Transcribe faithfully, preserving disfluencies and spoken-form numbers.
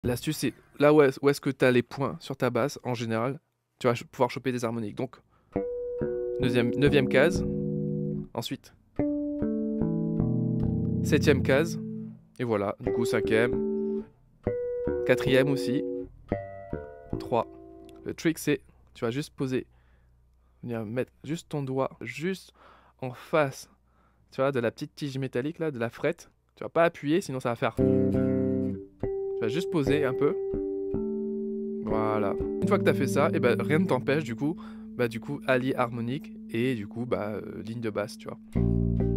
L'astuce, c'est là où est-ce où est-ce que tu as les points sur ta basse, en général, tu vas ch pouvoir choper des harmoniques. Donc, neuvième neuvième case, ensuite septième case, et voilà, du coup cinquième, quatrième aussi, trois. Le trick, c'est, tu vas juste poser, venir mettre juste ton doigt juste en face, tu vois, de la petite tige métallique là, de la frette. Tu vas pas appuyer, sinon ça va faire. Tu vas juste poser un peu. Voilà. Une fois que tu as fait ça, et ben rien ne t'empêche du coup, bah du coup allier harmonique et du coup bah euh, ligne de basse, tu vois.